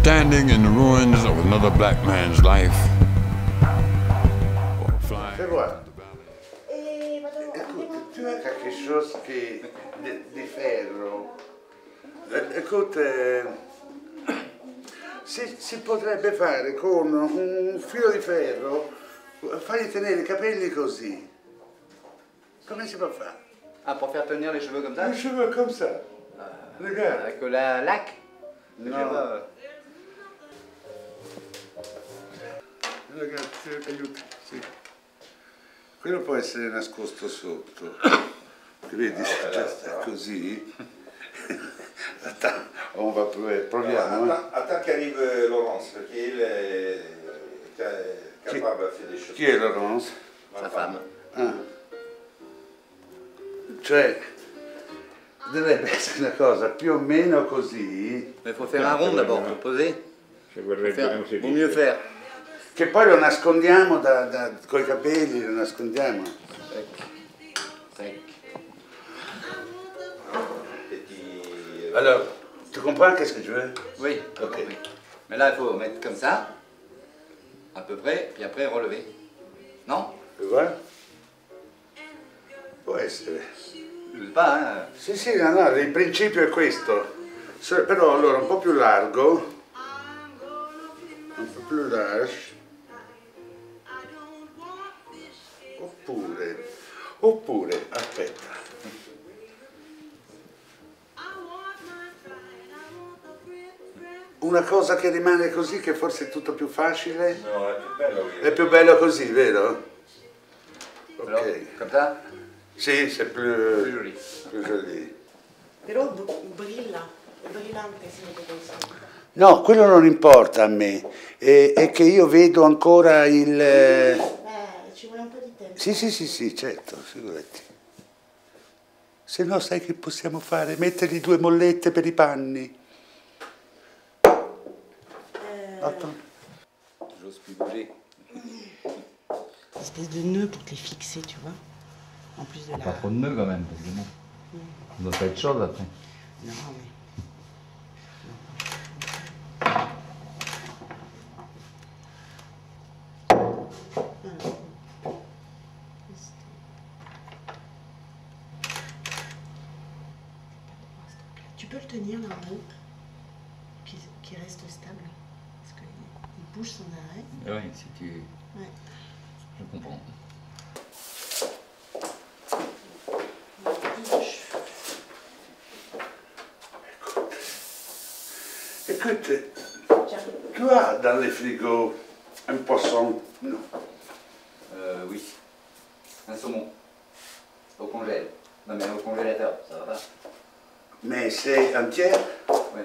standing in the ruins of another black man's life. Fais voir. Écoute, tu as quelque chose di ferro. Écoute, si potrebbe fare con un filo di ferro, fagli tenere i capelli così. Come si può fare? Ah, pour faire tenir les cheveux comme ça? Les cheveux comme ça. Regarde. Avec la laque? No. Ragazzi, aiuto, sì. Quello può essere nascosto sotto. Vedi, già sta così. Attends, on va proviamo. Attends qu'arrive Laurence, perché il est capable de faire des choses. Chi è Laurence? Sa femme. Ah. Cioè, dovrebbe essere una cosa più o meno così. Mais il faut faire un rond d'abord pour poser. Vaut mieux faire. Che poi lo nascondiamo con i capelli, lo nascondiamo. Sec. Alors, tu comprends qu'est-ce que je veux? Oui, Ok. oui. Mais là, il faut mettre comme ça, à peu près, puis après relever. Non? Tu vois? Può essere. Je sais pas, hein. Sì, sì, no, il principio è questo. Però allora un po' più largo. Un po' più large. Oppure, aspetta. Una cosa che rimane così, che forse è tutto più facile. No, è più bello. È più bello così, vero? Alors, Ok. comme ça? Sì, c'est Plus joli. più joli. Però brilla, è brillante se vede così. No, quello non importa a me, è che io vedo ancora il... Ci vuole un po' di tempo. Sì, certo, figurati. Se no sai che possiamo fare? Mettergli 2 mollette per i panni. Attends. J'ose plus bouger. Une espèce de nœud pour te les fixer, tu vois. En plus de la... Pas trop de nœuds quand même, parce que bon, on doit pas être chauve après. Non, mais... Tu peux le tenir là-haut, qu'il reste stable, parce qu'il bouge sans arrêt. Oui, si tu... Ouais. Je comprends. Écoute, tu as dans les frigos un poisson? Non. Oui. Un saumon. Au congèle. Non mais au congélateur, ça va pas? Mais c'est entière? Oui.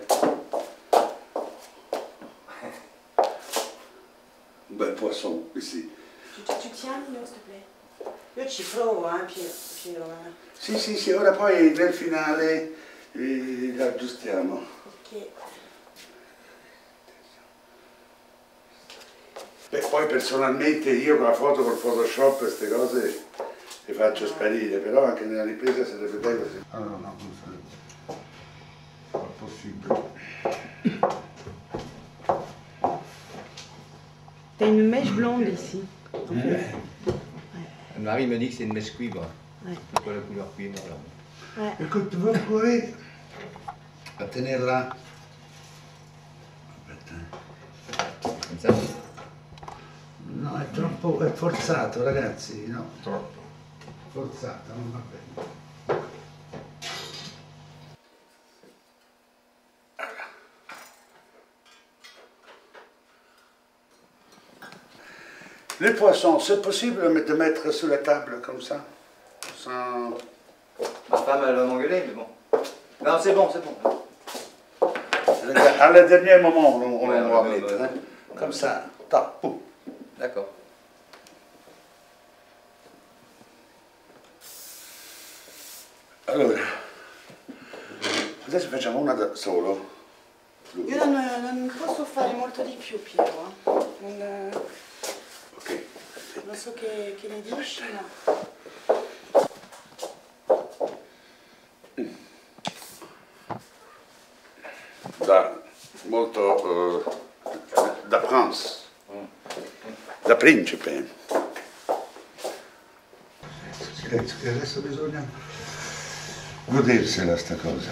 Un bel poisson, ici. Tu tiens, Lino, s'il te plaît? Io ci provo, Piero. Sì, ora poi nel finale l'aggiustiamo. Ok. Beh, poi personalmente io con la foto, col Photoshop, queste cose le faccio sparire, però anche nella ripresa sarebbe bello se... Allora no, non sarebbe possibile. T'as une mèche blonde ici. Marie me dit que c'est une mèche cuivre. Ouais. Pourquoi la couleur cuivre alors? Ouais. Écoute, tu veux provare a tenerla? Aspetta. Comme ça? No, è troppo, è forzato ragazzi, no, troppo. Forzato, non va bene. Les poissons, c'est possible de mettre sur la table comme ça? Sans... Ma femme, elle va m'engueuler, mais bon. Non, c'est bon, c'est bon. À le dernier moment, on Ouais, va ouais, mettre, ouais. hein? Comme ça, tac, pouf. D'accord. Allora, adesso facciamo una da solo. Io non posso fare molto di più, Piero. Ok. Non so che ne dici, ma... Da molto da prince, da principe. Silenzio, che adesso bisogna godersela sta cosa.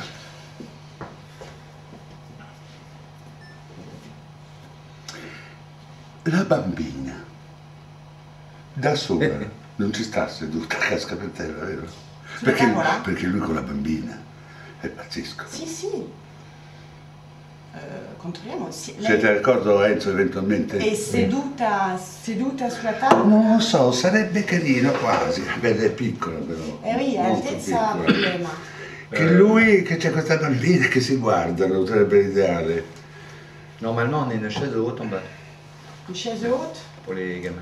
La bambina da sola non ci sta seduta, casca per terra, vero? Perché lui con la bambina è pazzesco. Sì, sì. Controlliamo. Siete d'accordo, Enzo, eventualmente? È seduta sulla tavola? Non lo so, sarebbe carino quasi. Beh, è piccola però. Sì, altezza problema. Che lui, che c'è questa bambina che si guardano, sarebbe l'ideale. Normalement, on est une chaise haute en bas Une chaise haute? pour les gamins.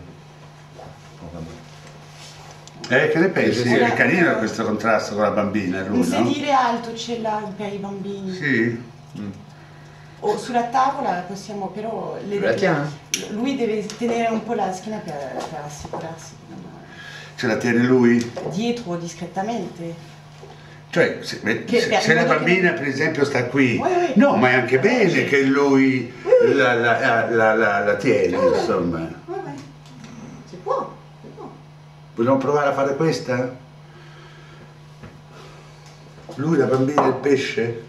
Che ne pensi? È carino questo contrasto con la bambina, lui, Un no? sedile alto ce l'ha per i bambini. Sì. O sulla tavola possiamo però... Lui deve tenere un po' la schiena per assicurarsi. Ce la tiene lui? Dietro, discretamente. Cioè, se la bambina per esempio sta qui, no, ma è anche bene che lui la tiene, insomma. Si può. Vogliamo provare a fare questa? Lui, la bambina e il pesce?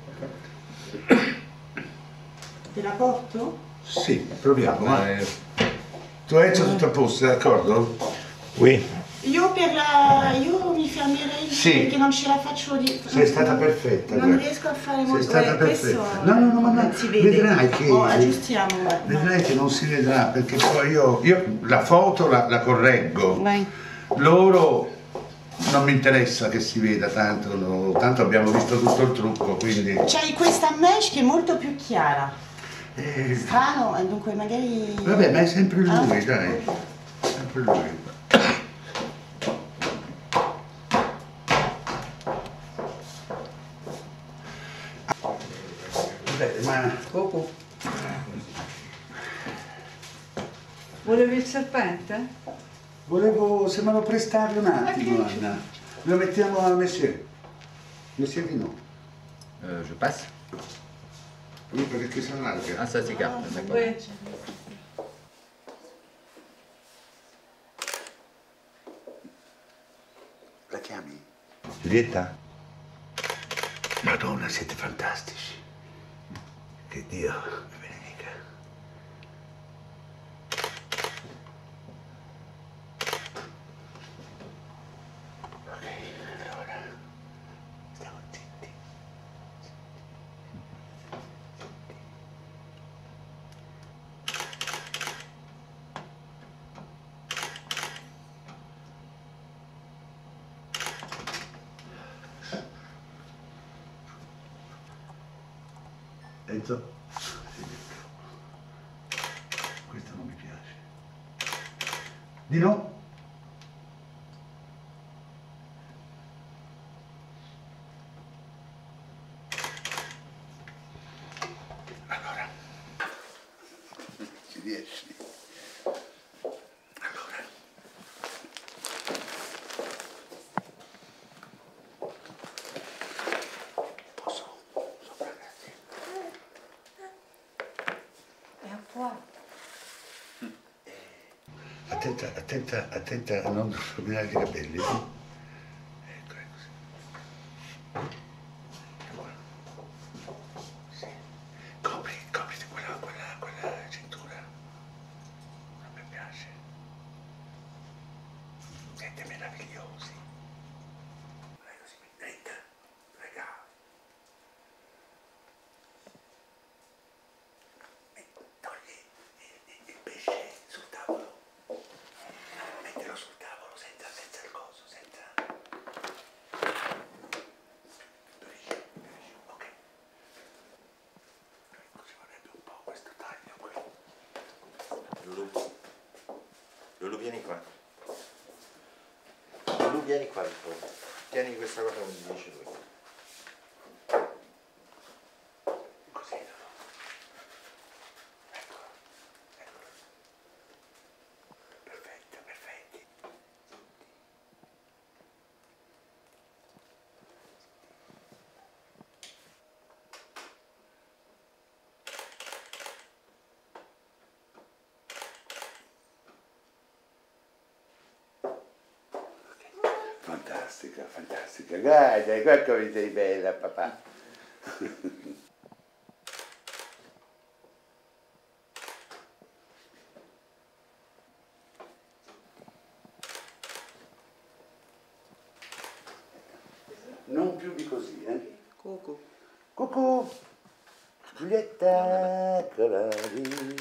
Te la porto? Sì, proviamo. Tu hai tutto a posto, d'accordo? Oui. Io mi fermerei perché non ce la faccio di... Sei stata perfetta. Non riesco a fare molto. Sei stata perfetta. No, ma si vede. Vedrai che... aggiustiamo. Vedrai che non si vedrà, perché poi io la foto la correggo. Vai. Loro non mi interessa che si veda tanto abbiamo visto tutto il trucco, quindi... C'hai questa mesh che è molto più chiara. Strano, dunque magari... Vabbè, ma è sempre lui, dai. Sempre lui. Ma... Volevi il serpente? Volevo, se me lo prestavi un attimo, Anna. Lo mettiamo a Monsieur. Monsieur di no. Je passe. Oui, perché si allarga. Ah, ça s'écarte, d'accord. Oui. La chiami? Giulietta? Madonna, siete fantastici. Che Dio vi benedica. Ok, allora, stiamo zitti. Enzo? Questo non mi piace. Di no? Allora. Ci riesci? Allora. Posso? Sopra, grazie. È a qua. Attenta a non rovinare i capelli. Ecco, è così. Qua. Sì. Copriti quella cintura. Non mi piace. Siete meravigliosi. Non è così, dritta, regà. Togli il pesce sul tavolo. Mettilo sul tavolo senza il coso, senza... Ok. Così vorrebbe un po' questo taglio qui. Lulu, vieni qua. Lulu, vieni qua, per favore. Tieni questa cosa come dice lui. Così, no? Ecco. Perfetto, perfetti. Fantastica, fantastica. Guarda come sei bella, papà. Non più di così, eh? Cucù. Cucù! Giulietta, eccola lì.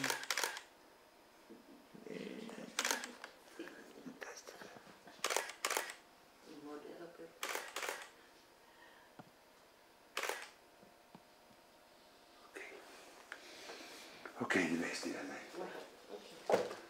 Ok, rivestila, dai.